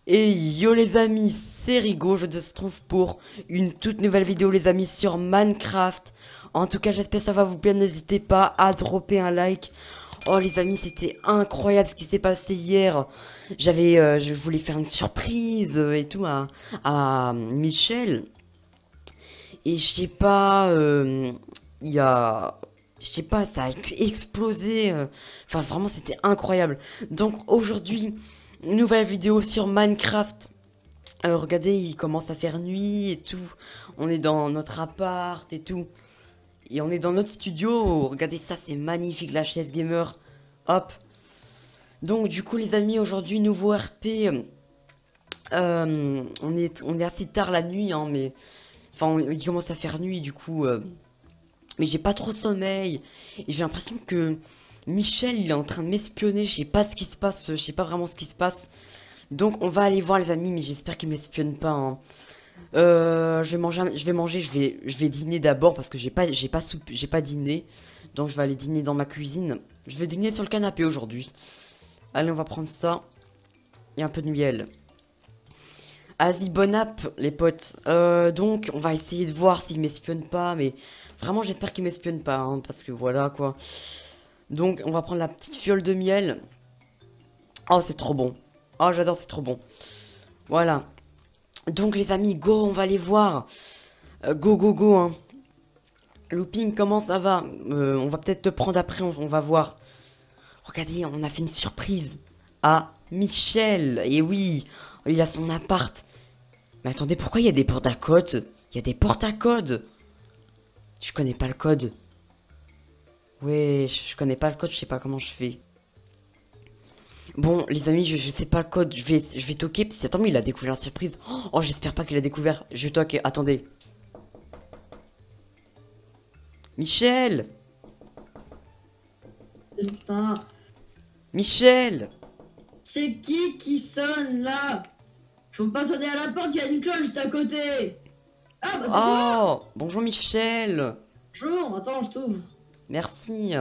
Et yo les amis, c'est Rigo, je te retrouve pour une toute nouvelle vidéo les amis sur Minecraft. En tout cas j'espère que ça va vous plaire, n'hésitez pas à dropper un like. Oh les amis, c'était incroyable ce qui s'est passé hier. Je voulais faire une surprise et tout à Michel. Et je sais pas, il y a... Je sais pas, ça a explosé. Enfin vraiment c'était incroyable. Donc aujourd'hui, nouvelle vidéo sur Minecraft. Regardez, il commence à faire nuit et tout. On est dans notre appart et tout. Et on est dans notre studio. Regardez ça, c'est magnifique la chaise gamer. Hop. Donc du coup les amis, aujourd'hui nouveau RP. On est assez tard la nuit, hein, mais... Enfin, il commence à faire nuit du coup. Mais j'ai pas trop sommeil. Et j'ai l'impression que Michel, il est en train de m'espionner. Je sais pas ce qui se passe. Je sais pas vraiment ce qui se passe. Donc on va aller voir les amis, mais j'espère qu'ils m'espionnent pas, hein. Je vais dîner d'abord parce que j'ai pas dîné. Donc je vais aller dîner dans ma cuisine. Je vais dîner sur le canapé aujourd'hui. Allez, on va prendre ça. Et un peu de miel. Vas-y, bonne app, les potes. Donc on va essayer de voir s'ils m'espionnent pas, mais vraiment j'espère qu'ils m'espionnent pas, hein, parce que voilà quoi. Donc on va prendre la petite fiole de miel. Oh, c'est trop bon. Oh, j'adore, c'est trop bon. Voilà. Donc les amis, go, on va les voir. Go, go, go, hein. Looping, comment ça va? On va peut-être te prendre après, on va voir. Regardez, on a fait une surprise à Michel. Et oui, il a son appart. Mais attendez, pourquoi il y a des portes à code? Il y a des portes à code. Je connais pas le code. Ouais, je connais pas le code, je sais pas comment je fais. Bon, les amis, je sais pas le code. Je vais toquer. Attends, mais il a découvert la surprise. Oh, j'espère pas qu'il a découvert. Je toque. Attendez. Michel! Putain, Michel! c'est qui sonne là? Faut pas sonner à la porte, il y a une cloche juste à côté. Ah bah c'est toi! Oh! Bonjour Michel! Bonjour, attends, je t'ouvre. Merci.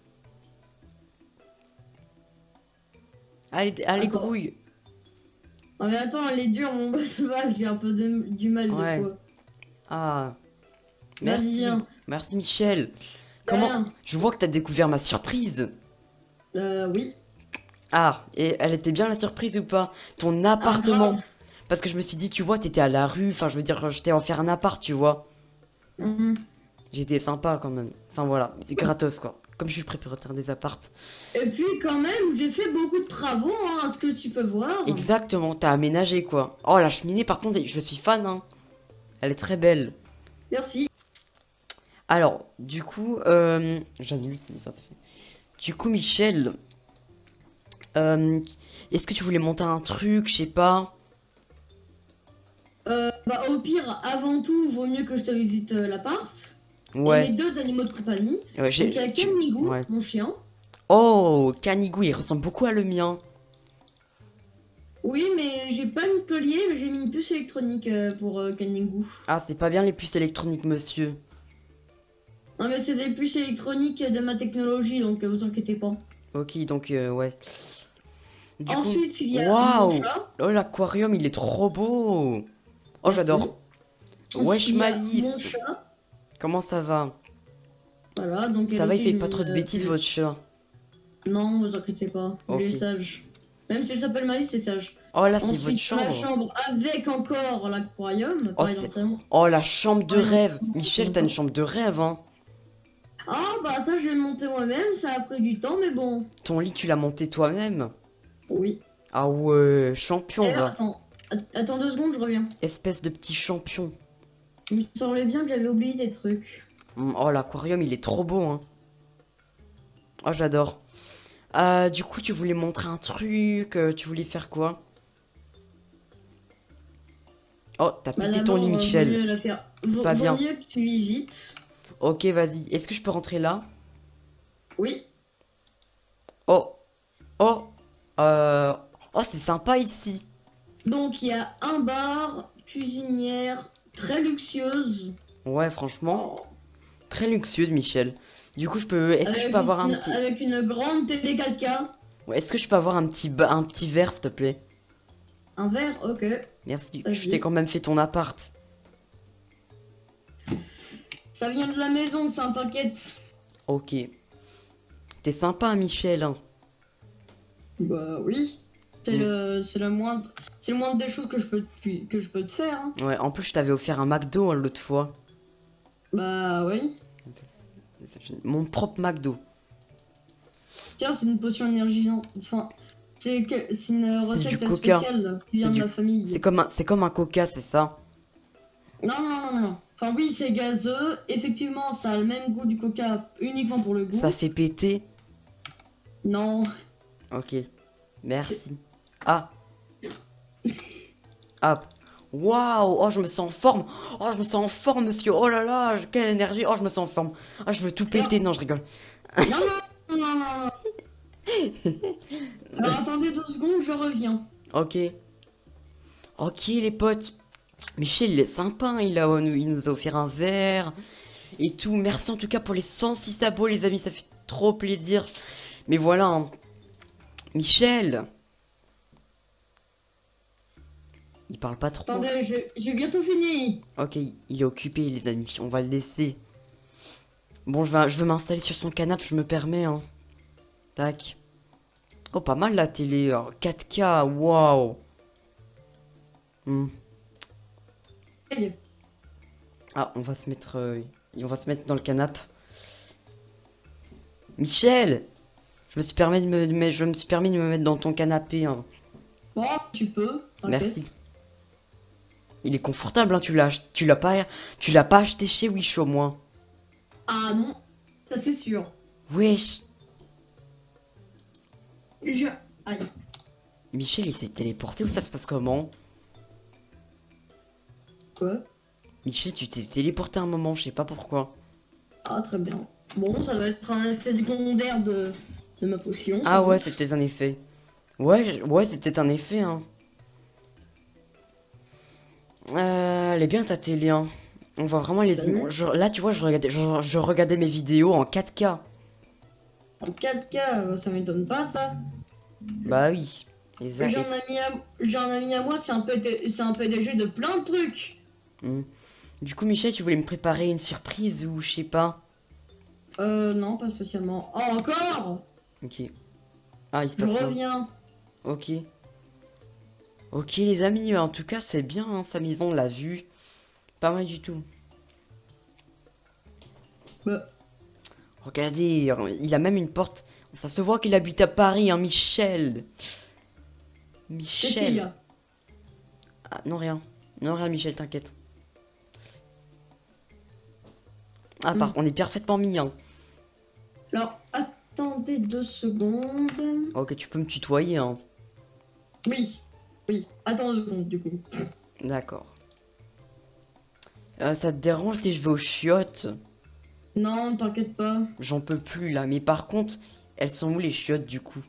Allez, allez, Attends. grouille. Non mais attends, elle est dure, mon boss va, j'ai un peu du mal des Ouais. fois. Ah. Vas-y, Merci. viens. Merci Michel. Comment... Rien. Je vois que t'as découvert ma surprise. Oui. Ah, et elle était bien la surprise ou pas? Ton Ah appartement. grave. Parce que je me suis dit, tu vois, t'étais à la rue. Enfin, je veux dire, je t'ai offert un appart, tu vois. Mhm. J'étais sympa quand même. Enfin voilà, gratos quoi. Comme je suis propriétaire des apparts. Et puis quand même, j'ai fait beaucoup de travaux, hein, à ce que tu peux voir. Exactement, t'as aménagé quoi. Oh, la cheminée par contre, je suis fan, hein. Elle est très belle. Merci. Alors, du coup, j'annule, ça fait. Du coup, Michel, euh, est-ce que tu voulais monter un truc, je sais pas. Bah au pire, avant tout, vaut mieux que je te visite l'appart. Et mes Ouais. deux animaux de compagnie. Ouais, Donc il y a Kenigou, ouais. mon chien. Oh, Canigou, il ressemble beaucoup à le mien. Oui, mais j'ai pas mis de collier, mais j'ai mis une puce électronique pour Kenigou. Ah, c'est pas bien les puces électroniques, monsieur. Non, mais c'est des puces électroniques de ma technologie, donc vous inquiétez pas. Ok, donc, ouais. Du coup, Ensuite, il y a mon waouh! chat. Oh, l'aquarium, il est trop beau! Oh, Merci. j'adore! Ensuite, Wesh, il y a mon Malice! chat. Comment ça va? Voilà, donc elle Ça va, il aussi, fait j'ai pas mis trop de bêtises, votre chat? Non, vous inquiétez pas, il Ok. est sage. Même s'il s'appelle Malice, c'est sage. Oh, là, c'est votre Ensuite, ma chambre. chambre avec encore l'aquarium, Oh, pareil dans le oh, la chambre de pareil rêve. dans Michel, le t'as une chambre de rêve, hein? Ah, bah ça, je l'ai monté moi-même, ça a pris du temps, mais bon. Ton lit, tu l'as monté toi-même? Oui. Ah ouais, champion, D'ailleurs, va. attends. Attends 2 secondes, je reviens. Espèce de petit champion. Il me semblait bien que j'avais oublié des trucs. Oh, l'aquarium, il est trop beau, hein. Oh, j'adore. Du coup, tu voulais montrer un truc, tu voulais faire quoi? Oh, t'as Bah pété ton lit, d'abord, vaut Michel. mieux la faire. Pas Vaut bien. mieux que tu visites. Ok, vas-y. Est-ce que je peux rentrer là? Oui. Oh, oh, euh... Oh, c'est sympa ici. Donc il y a un bar, cuisinière, très luxueuse. Ouais, franchement, Oh. très luxueux, Michel. Du coup, je peux... Est-ce que je peux avoir un petit... Avec une grande télé 4K. Ouais, est-ce que je peux avoir un petit verre, s'il te plaît? Un verre, ok. Merci. Vas-y. Je t'ai quand même fait ton appart. Ça vient de la maison, ça, t'inquiète. Ok. T'es sympa, hein, Michel. Hein. Bah oui. C'est le moindre des choses que je peux te faire. Hein. Ouais, en plus, je t'avais offert un McDo hein, l'autre fois. Bah oui. Mon propre McDo. Tiens, c'est une potion énergisante. Enfin, c'est une recette du Coca. spéciale qui vient C'est de du- ma famille. C'est comme un Coca, c'est ça? Non, non, non, non. Enfin, oui, c'est gazeux. Effectivement, ça a le même goût du Coca uniquement pour le goût. Ça fait péter? Non. Ok. Merci. Ah. Hop. Waouh. Oh, je me sens en forme. Oh, je me sens en forme, monsieur. Oh là là, quelle énergie. Oh, je me sens en forme. Ah, je veux tout péter. Non, je rigole. Non, non, non, non, non. Alors, attendez 2 secondes, je reviens. Ok. Ok, les potes. Michel, il est sympa. Hein, il nous a offert un verre. Et tout. Merci en tout cas pour les 106 abos, les amis. Ça fait trop plaisir. Mais voilà. Hein. Michel. Il parle pas trop. Attendez, j'ai bientôt fini. Ok, il est occupé, les amis. On va le laisser. Bon, je vais m'installer sur son canapé, je me permets. Hein. Tac. Oh, pas mal la télé. Oh, 4K, waouh. Hmm. Hey. Ah, on va se mettre dans le canapé. Michel, je me suis permis de me mettre dans ton canapé. Hein. Bon, tu peux. T'inquiète. Merci. Il est confortable, hein, tu l'as pas acheté chez Wish au moins. Ah non, ça c'est sûr. Wesh. Aïe. Michel, il s'est téléporté ou ça se passe comment? Quoi? Michel, tu t'es téléporté un moment, je sais pas pourquoi. Ah, très bien. Bon, ça doit être un effet secondaire de ma potion. Ah ouais, c'est c'est peut-être un effet. Ouais, c'est peut-être un effet, hein. Elle est bien ta télé, hein. On voit vraiment les T'as vu images. Là, tu vois, je regardais mes vidéos en 4K. En 4K, ça m'étonne pas ça. Bah oui. J'ai un ami à moi, c'est un PDG de plein de trucs. Hmm. Du coup, Michel, tu voulais me préparer une surprise ou je sais pas? Non, pas spécialement. Oh, encore. Ok. Ah, il se Je passe quoi? reviens. Ok. Ok, les amis, en tout cas, c'est bien, hein, sa maison, on l'a vue. Pas mal du tout. Bah, Regardez, il a même une porte. Ça se voit qu'il habite à Paris, hein, Michel. qu'est-ce qu'il y Michel. a? Ah, non, rien. Non, rien, Michel, t'inquiète. Ah, on est parfaitement mis, hein. Alors, attendez 2 secondes. Ok, tu peux me tutoyer, hein. Oui, oui. Attends 2 secondes, du coup. D'accord. Ça te dérange si je vais aux chiottes? Non, t'inquiète pas. J'en peux plus, là. Mais par contre, elles sont où, les chiottes, du coup?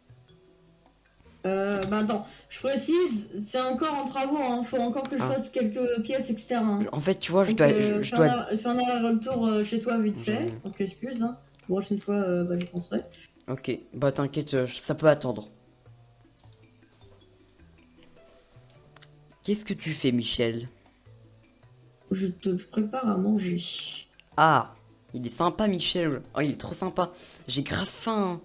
Bah attends, je précise, c'est encore en travaux, hein. Faut encore que je Ah. fasse quelques pièces, etc. hein. En fait, tu vois, je Donc, dois... fais un aller-retour chez toi vite fait. Je- Donc excuse, hein. La prochaine fois, bah, j'y penserai. Ok, bah t'inquiète, ça peut attendre. Qu'est-ce que tu fais, Michel? Je te prépare à manger. Ah, il est sympa, Michel. Oh, il est trop sympa. J'ai grave faim.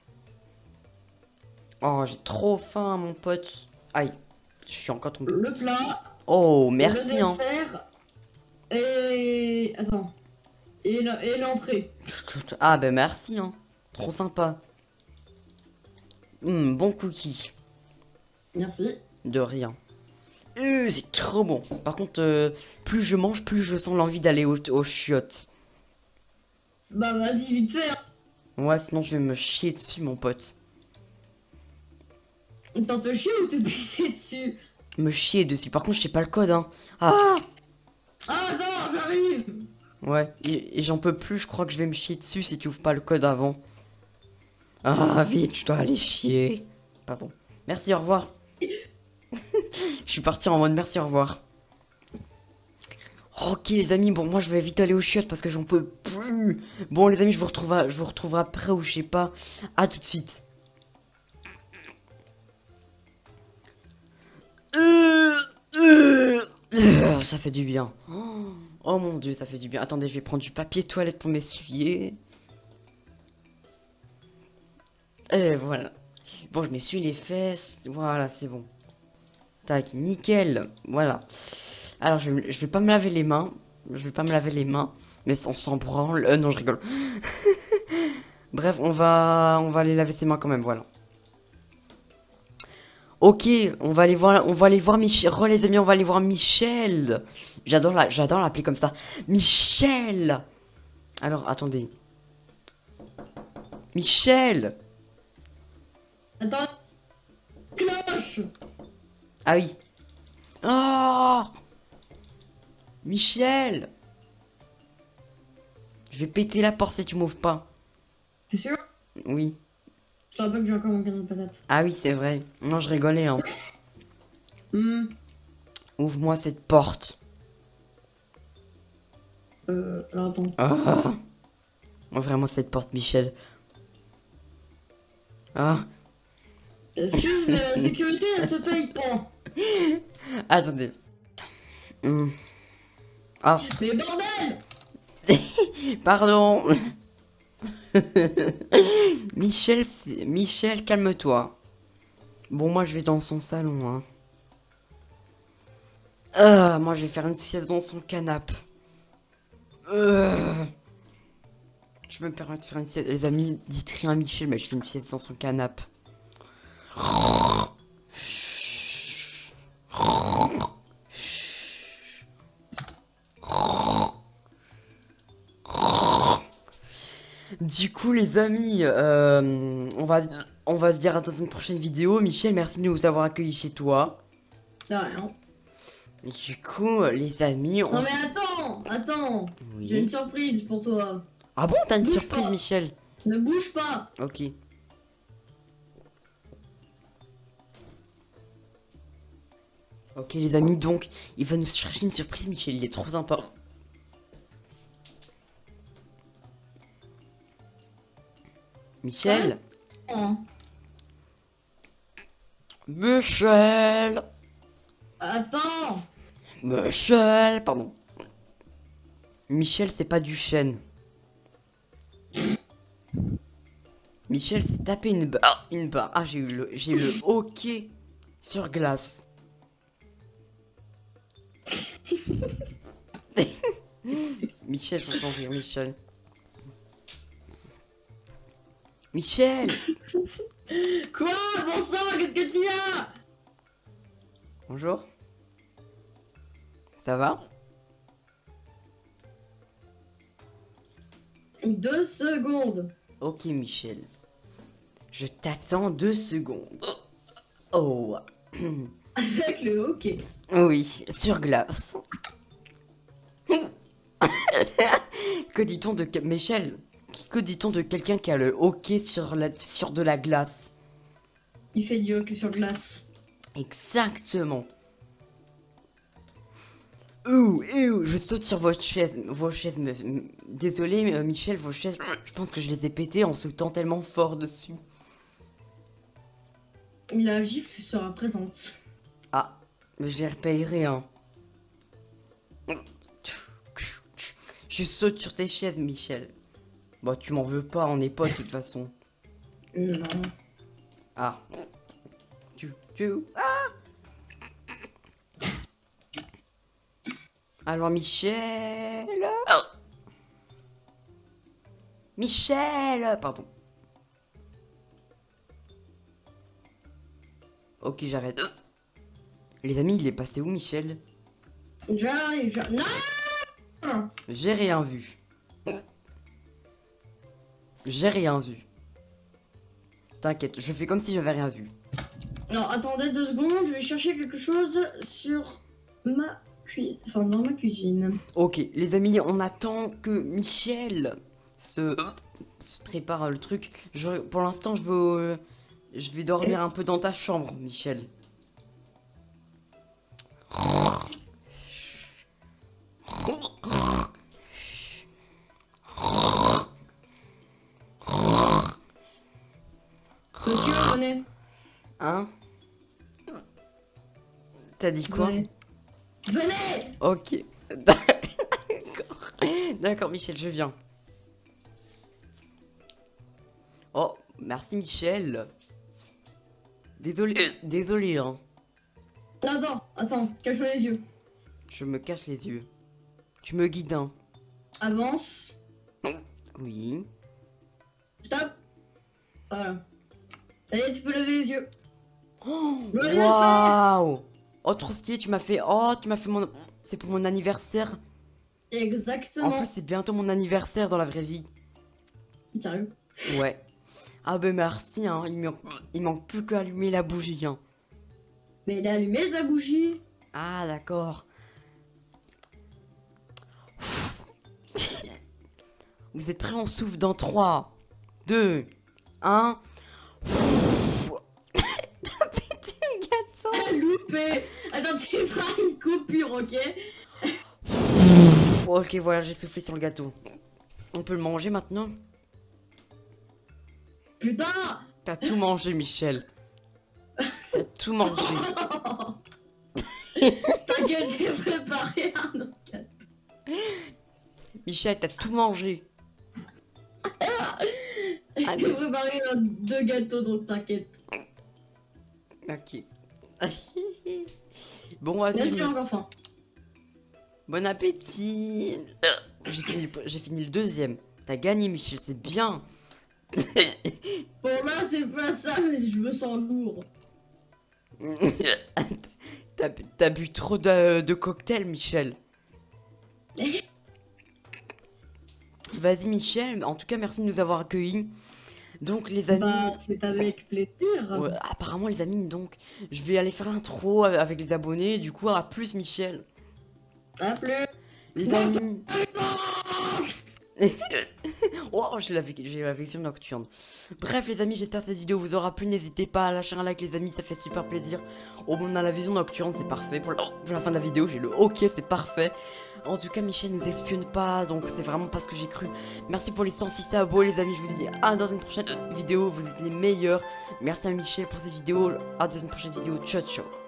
Oh, j'ai trop faim, mon pote. Aïe, je suis encore tombé. Le plat, Oh, le merci, hein. dessert et... Attends. Et l'entrée. Ah, bah merci, hein. Trop sympa. Bon cookie. Merci. De rien. C'est trop bon. Par contre, plus je mange, plus je sens l'envie d'aller aux chiottes. Bah vas-y, vite fait. Hein. Ouais, sinon je vais me chier dessus, mon pote. T'en te chier ou te pisser dessus? Me chier dessus. Par contre, je sais pas le code, hein. Ah! Ah attends, j'arrive. Ouais, et j'en peux plus, je crois que je vais me chier dessus si tu ouvres pas le code avant. Ah, vite, je dois aller chier. Pardon. Merci, au revoir. Je suis parti en mode merci, au revoir. Ok, les amis, bon, moi je vais vite aller aux chiottes parce que j'en peux plus. Bon, les amis, je vous retrouverai après ou je sais pas. À tout de suite. ça fait du bien. Oh mon dieu, ça fait du bien. Attendez, je vais prendre du papier toilette pour m'essuyer. Et voilà. Bon, je m'essuie les fesses. Voilà, c'est bon. Tac, nickel. Voilà. Alors, je vais pas me laver les mains. Je vais pas me laver les mains. Mais on s'en branle. Non, je rigole. Bref, on va aller laver ses mains quand même, voilà. Ok, on va aller voir Michel. Oh les amis, on va aller voir Michel. J'adore l'appeler comme ça. Michel. Alors, attendez. Michel. Attends. Cloche. Ah oui. Oh Michel. Je vais péter la porte si tu m'ouvres pas. T'es sûr? Oui. Je te rappelle que j'ai encore mon canon de patates. Ah oui, c'est vrai. Non, je rigolais, hein. Ouvre-moi cette porte. Alors attends. Ah. Vraiment cette porte, Michel. Ah. Excuse, mais la sécurité, elle se paye pas. Attendez. Ah. Mais bordel! Pardon. Michel, calme-toi. Bon, moi, je vais dans son salon, hein. Moi, je vais faire une sieste dans son canapé. Je me permets de faire une sieste. Les amis, dites rien à Michel, mais je fais une sieste dans son canapé. Du coup, les amis, on va se dire à dans une prochaine vidéo. Michel, merci de nous avoir accueillis chez toi. De rien. Du coup, les amis, Non mais attends, Oui. j'ai une surprise pour toi. Ah bon, t'as une Bouge surprise, pas. Michel? Ne bouge pas. Ok. Ok, les amis, donc, il va nous chercher une surprise, Michel, il est trop sympa. Michel? Oh. Michel! Attends. Michel, pardon. Michel, c'est pas du chêne. Michel s'est tapé une barre. Une barre. Ah, j'ai eu le hockey sur glace. Michel, je t'en rire, Michel. Michel! Quoi? Bon sang, qu'est-ce que tu as? Bonjour. Ça va? 2 secondes. Ok, Michel. Je t'attends 2 secondes. Oh. Avec le hockey. Oui, sur glace. Que dit-on de Michel? Que dit-on de quelqu'un qui a le hockey sur de la glace? Il fait du hockey sur glace. Exactement. Ouh, je saute sur vos chaises. Désolé, Michel, vos chaises, je pense que je les ai pétées en sautant tellement fort dessus. La gifle sera présente. Ah, mais j'y repayerai, hein. Je saute sur tes chaises, Michel. Bah, tu m'en veux pas, on est potes de toute façon. Non. Ah. Ah. Alors, Michel. Michel, pardon. Ok, j'arrête. Les amis, il est passé où, Michel? J'arrive. Non! J'ai rien vu. J'ai rien vu. T'inquiète, je fais comme si j'avais rien vu. Alors, attendez 2 secondes, je vais chercher quelque chose sur ma cuisine. Enfin, dans ma cuisine. Ok, les amis, on attend que Michel se prépare le truc. Pour l'instant, je vais dormir un peu dans ta chambre, Michel. Monsieur, venez. Hein? T'as dit quoi? Venez. Venez. Ok. D'accord. D'accord, Michel, je viens. Oh, merci, Michel. Désolé, hein. Attends, cache-toi les yeux. Je me cache les yeux. Tu me guides, hein. Avance. Oui. Stop. Voilà. Ça y est, tu peux lever les yeux. Oh, Joyeuses waouh. Oh, trop stylé, tu m'as fait... Oh, tu m'as fait mon... C'est pour mon anniversaire. Exactement. En plus, c'est bientôt mon anniversaire dans la vraie vie. Sérieux. Ouais. Ah ben merci, hein. Il manque plus qu'à allumer la bougie, hein. Mais elle est allumée ta bougie. Ah, d'accord. Vous êtes prêts? On souffle dans 3, 2, 1. T'as pété le gâteau. Ah, loupé. Attends, tu feras une coupure, ok? Ok, voilà, j'ai soufflé sur le gâteau. On peut le manger maintenant? Putain. T'as tout mangé, Michel. T'as tout mangé. T'inquiète, j'ai préparé un autre gâteau. Michel, t'as tout mangé. J'ai préparé deux gâteaux, donc t'inquiète. Ok. Bon, Là, je vas-y. suis encore faim. Bon appétit. J'ai fini le deuxième. T'as gagné, Michel, c'est bien. Bon, là, c'est pas ça, mais je me sens lourd. T'as bu trop de cocktails, Michel. Vas-y, Michel. En tout cas, merci de nous avoir accueillis. Donc, les amis... Bah, c'est avec plaisir. Ouais, apparemment, les amis, donc... Je vais aller faire l'intro avec les abonnés. Du coup, à plus, Michel. À plus. Les amis... Oh, j'ai la vision nocturne. Bref, les amis, j'espère que cette vidéo vous aura plu. N'hésitez pas à lâcher un like, les amis, ça fait super plaisir. Oh, on a la vision nocturne, c'est parfait. Pour la fin de la vidéo, j'ai le ok, c'est parfait. En tout cas, Michel nous espionne pas, donc c'est vraiment pas ce que j'ai cru. Merci pour les 106 abos, les amis. Je vous dis à dans une prochaine vidéo. Vous êtes les meilleurs. Merci à Michel pour cette vidéo. À dans une prochaine vidéo. Ciao, ciao.